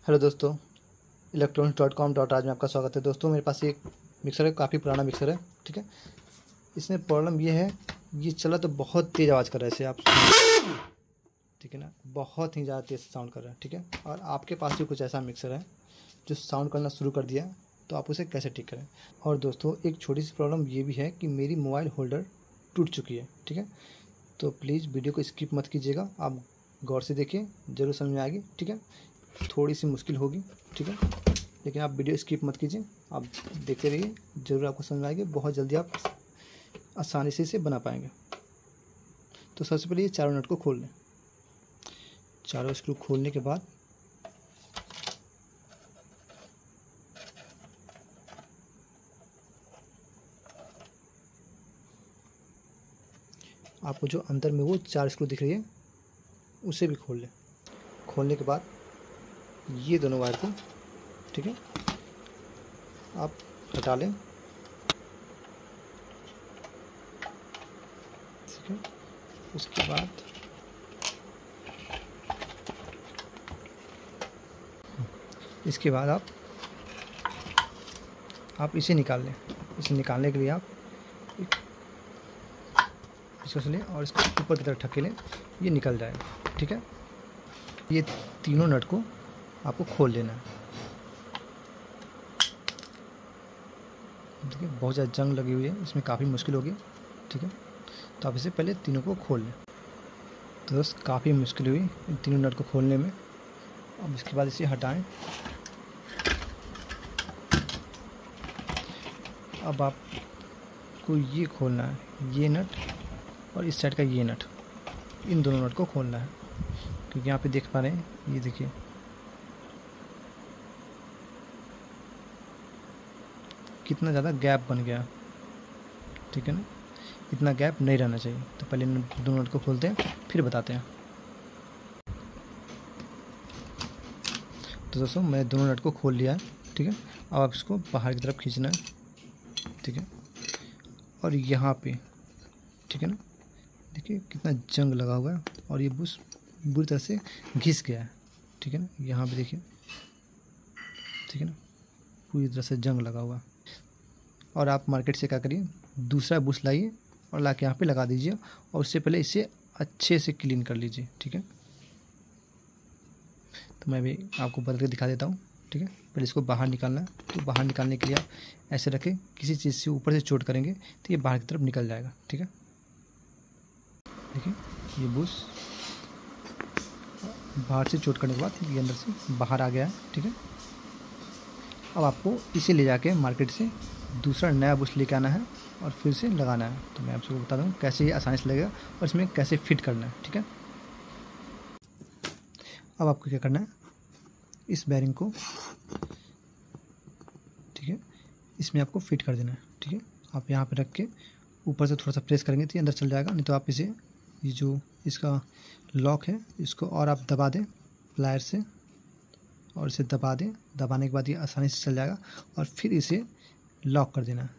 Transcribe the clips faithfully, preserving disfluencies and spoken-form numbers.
Hello दोस्तों, electronics dot com dot आज में आपका स्वागत है। दोस्तों मेरे पास एक मिक्सर है, काफ़ी पुराना मिक्सर है। ठीक है, इसमें प्रॉब्लम ये है, ये चला तो बहुत तेज़ आवाज़ कर रहा है, इसे आप ठीक है ना, बहुत ही ज़्यादा तेज़ साउंड कर रहा है। ठीक है, और आपके पास भी कुछ ऐसा मिक्सर है जो साउंड करना शुरू कर दिया, तो आप उसे कैसे ठीक करें। और दोस्तों एक छोटी सी प्रॉब्लम ये भी है कि मेरी मोबाइल होल्डर टूट चुकी है। ठीक है, तो प्लीज़ वीडियो को स्किप मत कीजिएगा, आप गौर से देखिए, ज़रूर समझ में आएगी। ठीक है, थोड़ी सी मुश्किल होगी। ठीक है, लेकिन आप वीडियो स्किप मत कीजिए, आप देखते रहिए, ज़रूर आपको समझ में आएगी। बहुत जल्दी आप आसानी से इसे बना पाएंगे। तो सबसे पहले ये चारों नट को खोल लें। चारों स्क्रू खोलने के बाद आपको जो अंदर में वो चार स्क्रू दिख रही है उसे भी खोल लें। खोलने के बाद ये दोनों वायर को, ठीक है, आप हटा लें। ठीक है, उसके बाद इसके बाद आप आप इसे निकाल लें। इसे निकालने के लिए आप इसको लें और इसको ऊपर की तरफ ढकेलें, ये निकल जाएगा। ठीक है, ये तीनों नट को आपको खोल लेना है। देखिए बहुत ज़्यादा जंग लगी हुई है, इसमें काफ़ी मुश्किल होगी। ठीक है, तो आप इसे पहले तीनों को खोल लें। तो दोस्त काफ़ी मुश्किल हुई इन तीनों नट को खोलने में। अब इसके बाद इसे हटाएं। अब आपको ये खोलना है, ये नट और इस साइड का ये नट, इन दोनों नट को खोलना है। क्योंकि यहाँ पे देख पा रहे हैं, ये देखिए कितना ज़्यादा गैप बन गया। ठीक है ना, इतना गैप नहीं रहना चाहिए। तो पहले दोनों नट को खोलते हैं, फिर बताते हैं। तो दोस्तों मैंने दोनों नट को खोल लिया है। ठीक है, अब आप इसको बाहर की तरफ खींचना है। ठीक है, और यहाँ पे ठीक है ना, देखिए कितना जंग लगा हुआ है और ये बुश बुरी तरह से घिस गया है। ठीक है ना, यहाँ पे देखिए, ठीक है ना, पूरी तरह से जंग लगा हुआ। और आप मार्केट से क्या करिए, दूसरा बुश लाइए और ला के यहाँ पर लगा दीजिए, और उससे पहले इसे अच्छे से क्लीन कर लीजिए। ठीक है, तो मैं भी आपको बदल के दिखा देता हूँ। ठीक है, पहले इसको बाहर निकालना है। तो बाहर निकालने के लिए आप ऐसे रखें, किसी चीज़ से ऊपर से चोट करेंगे तो ये बाहर की तरफ निकल जाएगा। ठीक है, देखिए ये बुश बाहर से चोट करने के बाद ये अंदर से बाहर आ गया है। ठीक है, अब आपको इसे ले जाके मार्केट से दूसरा नया बुश लेके आना है और फिर से लगाना है। तो मैं आपको बता दूँ कैसे ये आसानी से लगेगा और इसमें कैसे फिट करना है। ठीक है, अब आपको क्या करना है, इस बैरिंग को, ठीक है, इसमें आपको फिट कर देना है। ठीक है, आप यहाँ पे रख के ऊपर से थोड़ा सा प्रेस करेंगे तो ये अंदर चल जाएगा। नहीं तो आप इसे, ये जो इसका लॉक है, इसको और आप दबा दें प्लायर से, और इसे दबा दें। दबाने के बाद ये आसानी से चल जाएगा और फिर इसे लॉक कर देना है।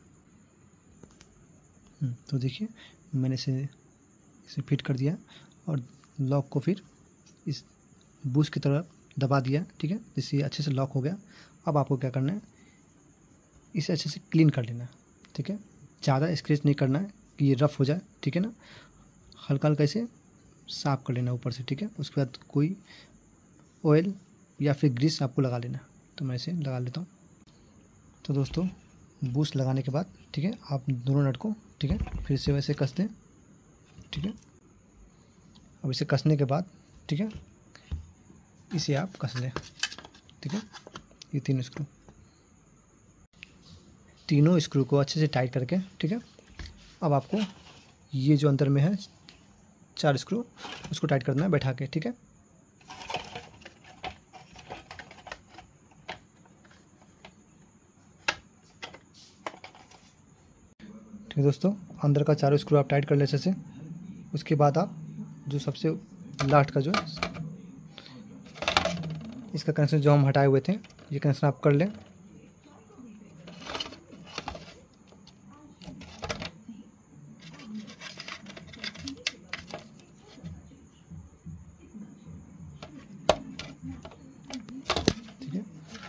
तो देखिए मैंने इसे इसे फिट कर दिया और लॉक को फिर इस बुश की तरफ दबा दिया। ठीक है, जिससे अच्छे से लॉक हो गया। अब आपको क्या करना है, इसे अच्छे से क्लीन कर लेना है। ठीक है, ज़्यादा स्क्रैच नहीं करना है कि ये रफ़ हो जाए। ठीक है ना, हल्का हल्का इसे साफ़ कर लेना ऊपर से। ठीक है, उसके बाद कोई ऑयल या फिर ग्रीस आपको लगा लेना। तो मैं इसे लगा लेता हूँ। तो दोस्तों बूस्ट लगाने के बाद, ठीक है, आप दोनों नट को, ठीक है, फिर से वैसे कस दें। ठीक है, अब इसे कसने के बाद, ठीक है, इसे आप कस लें। ठीक है, ये तीनों स्क्रू तीनों स्क्रू को अच्छे से टाइट करके, ठीक है, अब आपको ये जो अंदर में है चार स्क्रू, उसको टाइट करना है बैठा के। ठीक है, ठीक है दोस्तों, अंदर का चारों स्क्रू आप टाइट कर ले अच्छे से। उसके बाद आप जो सबसे लास्ट का जो इसका कनेक्शन जो हम हटाए हुए थे, ये कनेक्शन आप कर लें।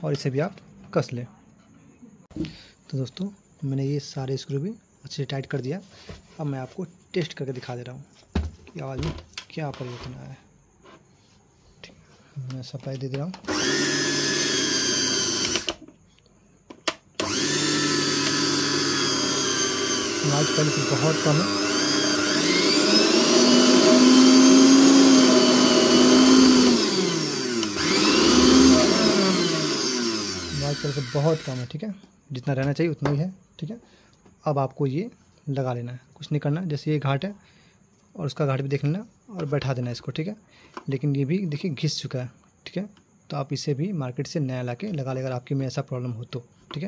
और इसे भी आप कस लें। तो दोस्तों मैंने ये सारे स्क्रू भी अच्छे से टाइट कर दिया। अब मैं आपको टेस्ट करके दिखा दे रहा हूँ कि आवाज़ में क्या परिवर्तन आया है। ठीक है, मैं सप्लाई दे दे रहा हूँ। आवाज़ पहले से बहुत कम है। आवाज़ पहले से बहुत कम है। ठीक है, जितना रहना चाहिए उतना ही है। ठीक है, अब आपको ये लगा लेना है, कुछ नहीं करना है। जैसे ये घाट है और उसका घाट भी देख लेना और बैठा देना इसको। ठीक है, लेकिन ये भी देखिए घिस चुका है। ठीक है, तो आप इसे भी मार्केट से नया लाके लगा ले अगर आपकी में ऐसा प्रॉब्लम हो तो। ठीक है।